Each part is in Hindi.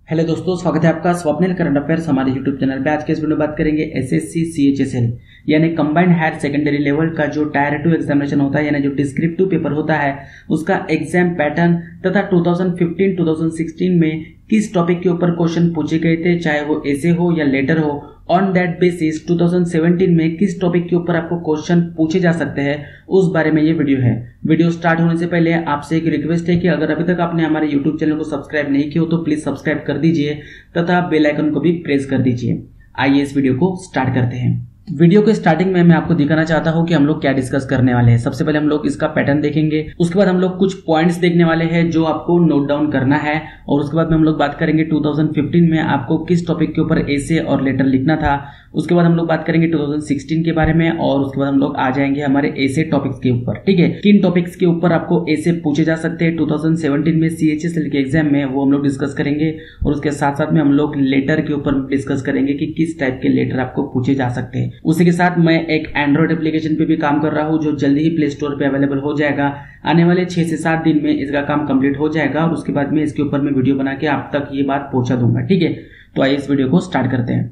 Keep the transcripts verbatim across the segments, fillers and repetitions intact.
हेलो दोस्तों, स्वागत है आपका स्वप्निल करंट अफेयर्स हमारे यूट्यूब चैनल पे। आज के इस वीडियो में बात करेंगे एसएससी सीएचएसएल यानी कंबाइंड हायर सेकेंडरी लेवल का जो टायर टू एग्जामिनेशन होता है यानी जो डिस्क्रिप्टिव पेपर होता है उसका एग्जाम पैटर्न तथा दो हज़ार पंद्रह दो हज़ार सोलह में किस टॉपिक के ऊपर क्वेश्चन पूछे गए थे, चाहे वो ऐसे हो या लेटर हो। ऑन दैट बेसिस दो हज़ार सत्रह में किस टॉपिक के ऊपर आपको क्वेश्चन पूछे जा सकते हैं उस बारे में ये वीडियो है। वीडियो स्टार्ट होने से पहले आपसे एक रिक्वेस्ट है कि अगर अभी तक आपने हमारे यूट्यूब चैनल को सब्सक्राइब नहीं किया हो तो प्लीज सब्सक्राइब कर दीजिए तथा बेल आइकन को भी प्रेस कर दीजिए। आइए इस वीडियो को स्टार्ट करते हैं। वीडियो के स्टार्टिंग में मैं आपको दिखाना चाहता हूं कि हम लोग क्या डिस्कस करने वाले हैं। सबसे पहले हम लोग इसका पैटर्न देखेंगे, उसके बाद हम लोग कुछ पॉइंट्स देखने वाले हैं जो आपको नोट डाउन करना है, और उसके बाद में हम लोग बात करेंगे दो हज़ार पंद्रह में आपको किस टॉपिक के ऊपर एसे और लेटर लिखना था। उसके बाद हम लोग बात करेंगे दो हज़ार सोलह के बारे में, और उसके बाद हम लोग आ जाएंगे हमारे एसे टॉपिक्स के ऊपर। ठीक है, किन टॉपिक्स के ऊपर आपको एसे पूछे जा सकते हैं दो हज़ार सत्रह में सीएचएसएल के एग्जाम में, वो हम लोग डिस्कस करेंगे। और उसके साथ साथ में हम लोग लेटर के ऊपर डिस्कस करेंगे कि किस टाइप के लेटर आपको पूछे जा सकते हैं। उसी के साथ मैं एक एंड्रॉइड एप्लीकेशन पे भी काम कर रहा हूं जो जल्दी ही प्ले स्टोर पे अवेलेबल हो जाएगा। आने वाले छह से सात दिन में इसका काम कंप्लीट हो जाएगा और उसके बाद में इसके ऊपर मैं वीडियो बना के आप तक ये बात पहुंचा दूंगा। ठीक है, तो आइए इस वीडियो को स्टार्ट करते हैं।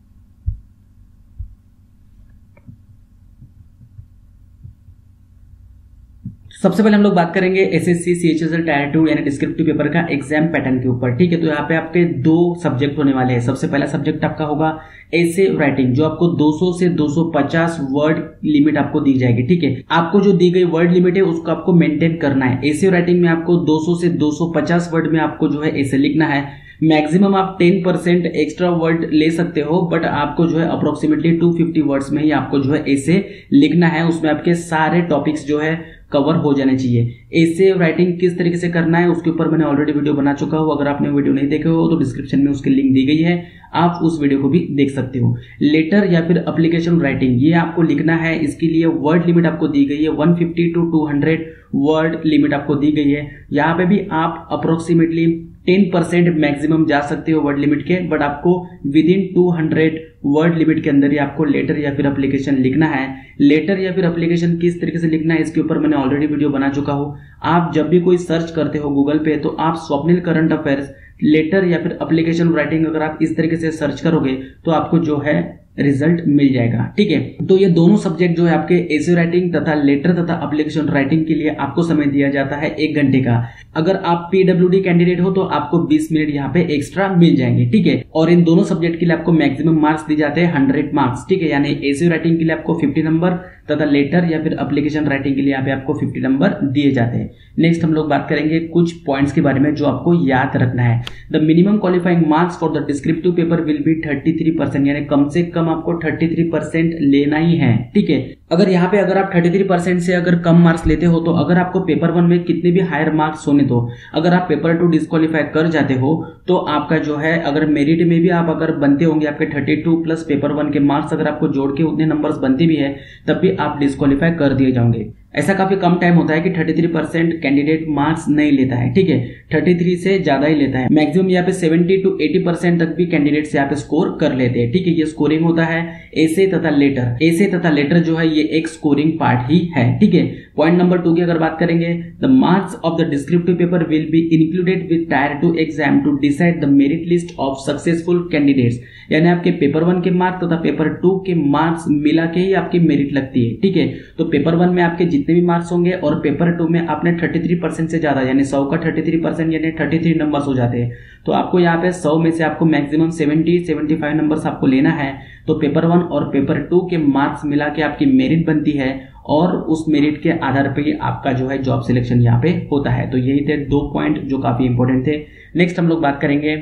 सबसे पहले हम लोग बात करेंगे एसएससी सीएचएसएल टायर टू यानी डिस्क्रिप्टिव पेपर का एग्जाम पैटर्न के ऊपर। ठीक है, तो यहाँ पे आपके दो सब्जेक्ट होने वाले हैं। सबसे पहला सब्जेक्ट आपका होगा एसे राइटिंग, जो आपको दो सौ से दो सौ पचास वर्ड लिमिट आपको दी जाएगी। ठीक है, आपको जो दी गई वर्ड लिमिट है उसको आपको मेंटेन करना है। एसे राइटिंग में आपको दो सौ से दो सौ पचास वर्ड में आपको जो है एसे लिखना है। मैक्सिमम आप टेन परसेंट एक्स्ट्रा वर्ड ले सकते हो, बट आपको जो है अप्रोक्सीमेटली दो सौ पचास वर्ड्स में ही आपको जो है एसे लिखना है। उसमें आपके सारे टॉपिक्स जो है कवर हो जाने चाहिए। एसे राइटिंग किस तरीके से करना है उसके ऊपर मैंने ऑलरेडी वीडियो बना चुका हूं। अगर आपने वीडियो नहीं देखे हो तो डिस्क्रिप्शन में उसकी लिंक दी गई है, आप उस वीडियो को भी देख सकते हो। लेटर या फिर एप्लीकेशन राइटिंग, ये आपको लिखना है। इसके लिए वर्ड लिमिट आपको दी गई है, एक सौ पचास टू दो सौ वर्ड लिमिट आपको दी गई है। यहाँ पे भी आप अप्रोक्सीमेटली टेन परसेंट मैक्सिमम जा सकते हो वर्ड लिमिट के, बट आपको within two hundred word limit के अंदर ही आपको लेटर या फिर एप्लीकेशन लिखना है। लेटर या फिर एप्लीकेशन किस तरीके से लिखना है इसके ऊपर मैंने ऑलरेडी वीडियो बना चुका हूं। आप जब भी कोई सर्च करते हो गूगल पे तो आप स्वप्निल करंट अफेयर्स लेटर या फिर एप्लीकेशन राइटिंग अगर आप इस तरीके से सर्च करोगे तो आपको जो है रिजल्ट मिल जाएगा। ठीक है, तो ये दोनों सब्जेक्ट जो है आपके एसे राइटिंग तथा लेटर तथा एप्लीकेशन राइटिंग के लिए आपको समय दिया जाता है एक घंटे का। अगर आप पीडब्ल्यूडी कैंडिडेट हो तो आपको बीस मिनट यहाँ पे एक्स्ट्रा मिल जाएंगे। ठीक है, और इन दोनों सब्जेक्ट के लिए आपको मैक्सिमम मार्क्स दिए जाते हैं हंड्रेड मार्क्स। ठीक है, यानी एसे राइटिंग के लिए आपको फिफ्टी नंबर तथा लेटर या फिर एप्लीकेशन राइटिंग के लिए यहाँ पे आपको फिफ्टी नंबर दिए जाते हैं। नेक्स्ट हम लोग बात करेंगे कुछ पॉइंट्स के बारे में जो आपको याद रखना है। The minimum qualifying marks for the descriptive paper will be thirty three percent, यानी कम से कम आपको तैंतीस परसेंट लेना ही है। ठीक है, अगर यहाँ पे अगर आप तैंतीस परसेंट से अगर कम मार्क्स लेते हो तो अगर आपको पेपर वन में कितने भी हायर मार्क्स होने दो, अगर आप पेपर टू डिस्क्वालीफाई कर जाते हो तो आपका जो है अगर मेरिट में भी आप अगर बनते होंगे आपके बत्तीस प्लस पेपर वन के मार्क्स अगर आपको जोड़ के उतने नंबर्स बनते भी है तब भी आप डिस्क्वालीफाई कर दिए जाओगे। ऐसा काफी कम टाइम होता है कि तैंतीस परसेंट कैंडिडेट मार्क्स नहीं लेता है। ठीक है, तैंतीस से ज्यादा ही लेता है। मैक्सिमम यहाँ पे सत्तर टू अस्सी परसेंट तक भी कैंडिडेट्स यहाँ पे स्कोर कर लेते हैं। ठीक है, ये स्कोरिंग होता है एसे तथा लेटर। एसे तथा लेटर जो है ये एक स्कोरिंग पार्ट ही है। ठीक है, पॉइंट नंबर टू की अगर बात करेंगे, the marks of the descriptive paper will be included with tier two exam to decide the merit list of successful candidates, यानी आपके पेपर वन के मार्क्स तथा पेपर टू के मार्क्स मिला के ही आपकी मेरिट लगती है। ठीक है, तो पेपर वन में आपके जितने भी मार्क्स होंगे और पेपर टू में आपने तैंतीस परसेंट से ज्यादा यानी सौ का तैंतीस परसेंट यानी तैंतीस नंबर्स हो जाते हैं, तो आपको यहाँ पे सौ में से आपको मैक्सिमम सत्तर पचहत्तर नंबर्स आपको लेना है। तो पेपर वन और पेपर टू के मार्क्स मिला के आपकी मेरिट बनती है और उस मेरिट के आधार पर ही आपका जो है जॉब सिलेक्शन यहाँ पे होता है। तो यही थे दो पॉइंट जो काफी इंपॉर्टेंट थे। नेक्स्ट हम लोग बात करेंगे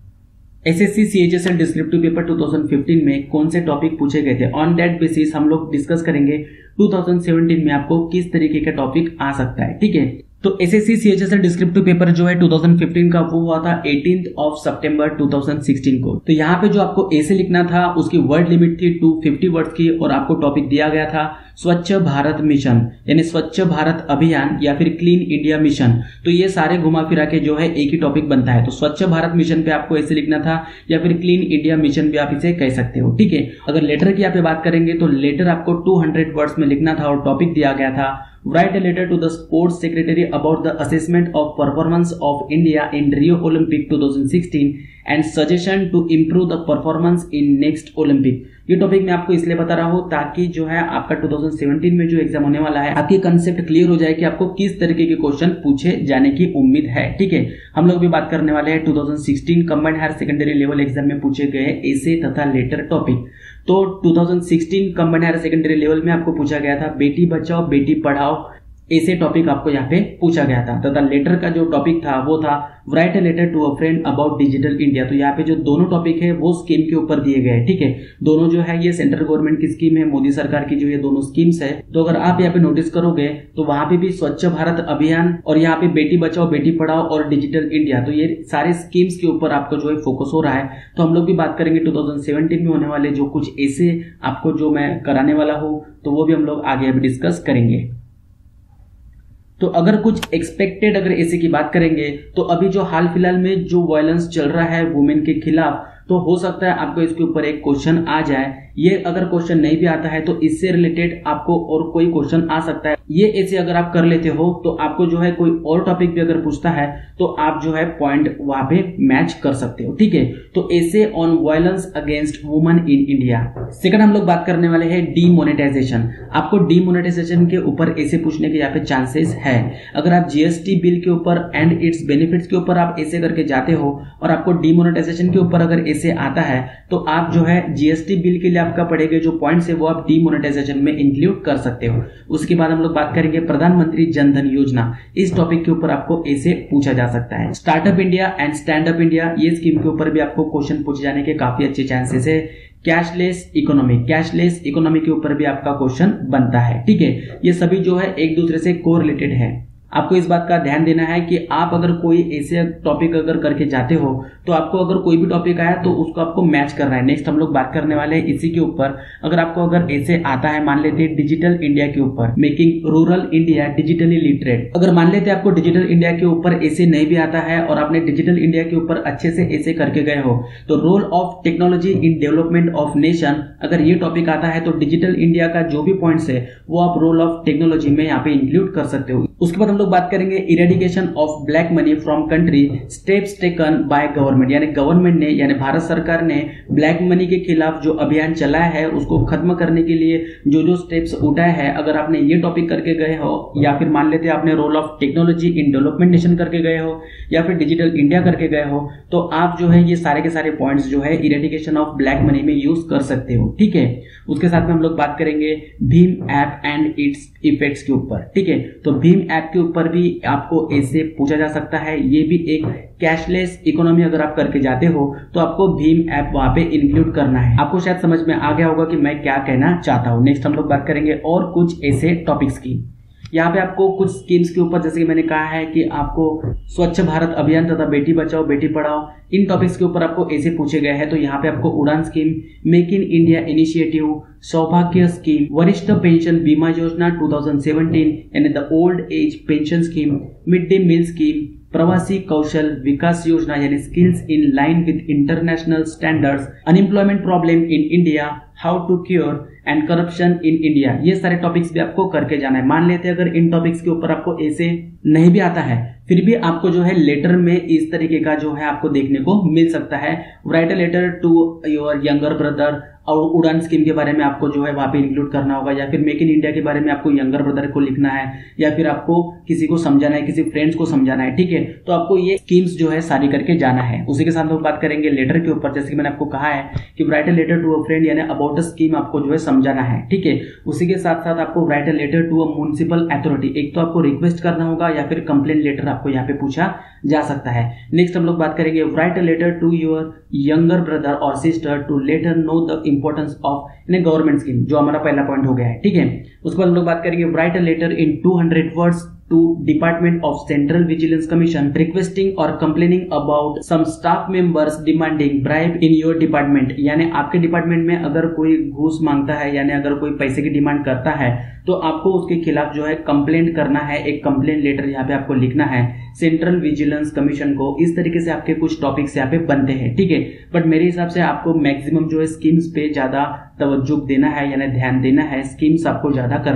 एसएससी सीएचएसएल डिस्क्रिप्टिव पेपर दो हज़ार पंद्रह में कौन से टॉपिक पूछे गए थे। ऑन दैट बेसिस हम लोग डिस्कस करेंगे दो हज़ार सत्रह में आपको किस तरीके का टॉपिक आ सकता है। ठीक है, तो एसएससी सीएचएसएल डिस्क्रिप्टिव पेपर जो है दो हज़ार पंद्रह का वो हुआ था अठारह ऑफ सितंबर दो हज़ार सोलह को। तो यहाँ पे जो आपको एसे लिखना था उसकी वर्ड लिमिट थी दो सौ पचास वर्ड्स की, और आपको टॉपिक दिया गया था स्वच्छ भारत मिशन यानी स्वच्छ भारत अभियान या फिर क्लीन इंडिया मिशन। तो ये सारे घुमा फिरा के जो है एक ही टॉपिक बनता है। तो स्वच्छ भारत मिशन पे आपको ऐसे लिखना था या फिर क्लीन इंडिया मिशन भी आप इसे कह सकते हो। ठीक है, अगर लेटर की यहाँ पे बात करेंगे तो लेटर आपको दो सौ वर्ड्स में लिखना था और टॉपिक दिया गया था write a letter to the sports secretary about the assessment of performance of India in Rio Olympic twenty sixteen and suggestion to improve the performance in next Olympic। ये टॉपिक मैं आपको इसलिए बता रहा हूँ ताकि जो है आपका दो हज़ार सत्रह में जो एग्जाम होने वाला है आपकी कंसेप्ट क्लियर हो जाए कि आपको किस तरीके के क्वेश्चन पूछे जाने की उम्मीद है। ठीक है, हम लोग भी बात करने वाले हैं दो हज़ार सोलह combined higher secondary level exam में पूछे गए एसे तथा लेटर टॉपिक। तो दो हज़ार सोलह कंबाइंड हायर सेकेंडरी लेवल में आपको पूछा गया था बेटी बचाओ बेटी पढ़ाओ, ऐसे टॉपिक आपको यहाँ पे पूछा गया था तथा लेटर का जो टॉपिक था वो था write a letter to a friend about digital India. तो यहाँ पे जो दोनों टॉपिक है वो स्कीम के ऊपर दिए गए। ठीक है, दोनों जो है ये सेंट्रल गवर्नमेंट की स्कीम है, मोदी सरकार की जो ये दोनों स्कीम्स है। तो अगर आप यहाँ पे नोटिस करोगे तो वहां पे भी स्वच्छ भारत अभियान और यहाँ पे बेटी बचाओ बेटी पढ़ाओ और डिजिटल इंडिया, तो ये सारे स्कीम्स के ऊपर आपको जो है फोकस हो रहा है। तो हम लोग भी बात करेंगे दो हज़ार सत्रह में होने वाले जो कुछ ऐसे आपको जो मैं कराने वाला हूँ तो वो भी हम लोग आगे अभी डिस्कस करेंगे। तो अगर कुछ एक्सपेक्टेड अगर ऐसे की बात करेंगे तो अभी जो हाल फिलहाल में जो वायलेंस चल रहा है वुमेन के खिलाफ, तो हो सकता है आपको इसके ऊपर एक क्वेश्चन आ जाए। ये अगर क्वेश्चन नहीं भी आता है तो इससे रिलेटेड आपको और कोई क्वेश्चन आ सकता है। ये ऐसे अगर आप कर लेते हो तो आपको जो है कोई और टॉपिक भी अगर पूछता है तो आप जो है पॉइंट वहां पे मैच कर सकते हो। ठीक है, तो essay on violence against women in India. Second हम लोग बात करने वाले हैं डीमोनेटाइजेशन। आपको डीमोनेटाइजेशन के ऊपर ऐसे पूछने के यहाँ पे चांसेस है। अगर आप जीएसटी बिल के ऊपर एंड इट्स बेनिफिट्स के ऊपर आप ऐसे करके जाते हो और आपको डीमोनेटाइजेशन के ऊपर अगर ऐसे आता है तो आप जो है जीएसटी बिल के लिए आपका पड़ेगा जो पॉइंट्स है वो आप डीमोनेटाइजेशन में इंक्लूड कर सकते हो। उसके बाद हम लोग बात करेंगे प्रधानमंत्री जन धन योजना। इस टॉपिक के ऊपर आपको ऐसे पूछा जा सकता है। Startup India and stand up India, ये स्कीम के ऊपर भी आपको क्वेश्चन पूछे जाने के काफी अच्छे चांसेस है। कैशलेस इकोनॉमी, कैशलेस इकोनॉमी के ऊपर भी आपका क्वेश्चन बनता है। ठीक है, ये सभी जो है एक दूसरे से कोरिलेटेड है। आपको इस बात का ध्यान देना है कि आप अगर कोई ऐसे टॉपिक अगर करके जाते हो तो आपको अगर कोई भी टॉपिक आया तो उसको आपको मैच करना है। नेक्स्ट हम लोग बात करने वाले हैं इसी के ऊपर। अगर आपको अगर ऐसे आता है, मान लेते हैं डिजिटल इंडिया के ऊपर, making rural India digitally literate. अगर मान लेते हैं आपको डिजिटल इंडिया के ऊपर ऐसे नहीं भी आता है और आपने डिजिटल इंडिया के ऊपर अच्छे से ऐसे करके गए हो तो role of technology in development of nation, अगर ये टॉपिक आता है तो डिजिटल इंडिया का जो भी पॉइंट्स है वो आप रोल ऑफ टेक्नोलॉजी में यहाँ पे इंक्लूड कर सकते हो। उसके बाद हम लोग बात करेंगे eradication of black money from country, steps taken by government. यानी गवर्नमेंट ने यानी भारत सरकार ने ब्लैक मनी के खिलाफ जो अभियान चलाया है उसको खत्म करने के लिए जो जो स्टेप्स उठाए हैं। अगर आपने ये टॉपिक करके गए हो या फिर मान लेते हैं आपने role of technology in development nation करके गए हो या फिर डिजिटल इंडिया करके गए हो तो आप जो है ये सारे के सारे पॉइंट्स जो है इरेडिकेशन ऑफ ब्लैक मनी में यूज कर सकते हो। ठीक है, उसके साथ में हम लोग बात करेंगे भीम ऐप एंड इट्स इफेक्ट्स के ऊपर। ठीक है, तो भीम ऐप के ऊपर भी आपको ऐसे पूछा जा सकता है। ये भी एक कैशलेस इकोनॉमी अगर आप करके जाते हो तो आपको भीम ऐप वहां पे इंक्लूड करना है। आपको शायद समझ में आ गया होगा कि मैं क्या कहना चाहता हूं। नेक्स्ट हम लोग बात करेंगे और कुछ ऐसे टॉपिक्स की। यहाँ पे आपको कुछ स्कीम्स के ऊपर, जैसे कि मैंने कहा है कि आपको स्वच्छ भारत अभियान तथा बेटी बचाओ बेटी पढ़ाओ, इन टॉपिक्स के ऊपर आपको ऐसे पूछे गए हैं। तो यहाँ पे आपको Udan scheme, make in India initiative, Saubhagya scheme, Varishtha pension Bima Yojana दो हज़ार सत्रह यानी the old age pension scheme, mid day meal scheme, Pravasi Kaushal Vikas Yojana यानी skills in line with international standards, unemployment problem in India, how to cure and corruption in India. ये सारे टॉपिक्स भी आपको करके जाना है। मान लेते हैं अगर इन टॉपिक्स के ऊपर आपको ऐसे नहीं भी आता है फिर भी आपको जो है लेटर में इस तरीके का जो है आपको देखने को मिल सकता है। Write a letter to your younger brother, और उड़ान स्कीम के बारे में आपको जो है वहां पे इंक्लूड करना होगा, या फिर मेक इन इंडिया के बारे में आपको यंगर ब्रदर को लिखना है, या फिर आपको किसी को समझाना है, किसी फ्रेंड्स को समझाना है। ठीक है, तो आपको ये स्कीम्स जो है सारी करके जाना है। उसी के साथ हम बात करेंगे लेटर के ऊपर। जैसे कि मैंने आपको कहा है कि write a letter to a friend यानी अबाउट अ स्कीम आपको जो है समझाना है। ठीक है, उसी के साथ साथ आपको write a letter to a municipal authority, एक तो आपको रिक्वेस्ट करना होगा या फिर कंप्लेंट लेटर आपको यहाँ पे पूछा जा सकता है। नेक्स्ट हम लोग बात करेंगे write a letter to your younger brother और sister to let her know the importance of government scheme, जो हमारा पहला पॉइंट हो गया है। ठीक है, उसके बाद हम लोग बात करेंगे write a letter in two hundred words to Department of Central Vigilance Commission requesting or complaining about some staff members demanding bribe in your department। यानी आपके डिपार्टमेंट में अगर कोई घूस मांगता है यानी अगर कोई पैसे की डिमांड करता है तो आपको उसके खिलाफ जो है कंप्लेंट करना है। एक कंप्लेंट लेटर यहाँ पे आपको लिखना है सेंट्रल विजिलेंस कमीशन को। इस तरीके से आपके कुछ टॉपिक्स यहाँ पे बनते हैं। ठीक है, बट मेरे हिसाब से आपको मैक्सिमम जो है स्कीम्स पे ज्यादा तवज्जो देना है यानी ध्यान देना है, स्कीम्स आपको ज्यादा करना है।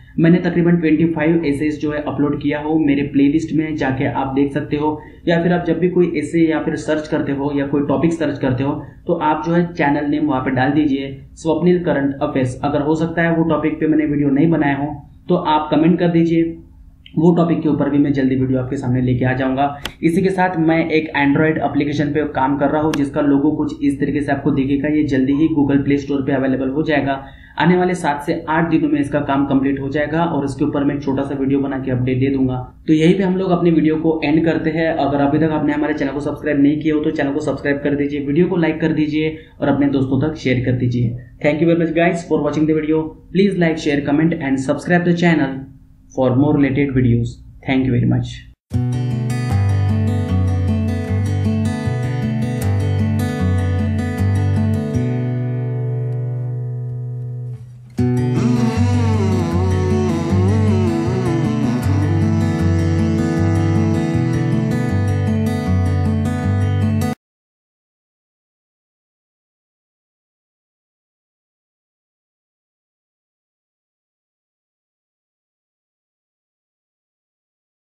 मैंने तकरीबन पच्चीस एसेस जो है अपलोड किया हो मेरे प्लेलिस्ट में, जाके आप देख सकते हो। या फिर आप जब भी कोई एसे या फिर सर्च करते हो या कोई टॉपिक सर्च करते हो तो आप जो है चैनल नेम वहां पे डाल दीजिए स्वप्निल करंट अफेयर्स। अगर हो सकता है वो टॉपिक पे मैंने वीडियो नहीं बनाया हो तो आप कमेंट कर दीजिए, वो टॉपिक के ऊपर भी मैं जल्दी वीडियो आपके सामने लेके आ जाऊंगा। इसी के साथ मैं एक एंड्रॉयड एप्लीकेशन पे काम कर रहा हूँ जिसका लोगो कुछ इस तरीके से आपको दिखेगा। ये जल्दी ही गूगल प्ले स्टोर पे अवेलेबल हो जाएगा। आने वाले सात से आठ दिनों में इसका काम कंप्लीट हो जाएगा और इसके ऊपर मैं एक छोटा सा वीडियो बना के अपडेट दे दूंगा। तो यहीं पे हम लोग अपनी वीडियो को एंड करते हैं। अगर अभी तक आपने हमारे चैनल को सब्सक्राइब नहीं किया हो तो चैनल को सब्सक्राइब कर दीजिए, वीडियो को लाइक कर दीजिए और अपने दोस्तों तक शेयर कर दीजिए। Thank you very much guys for watching the video. Please like, share, comment and subscribe the channel for more related videos. Thank you very much.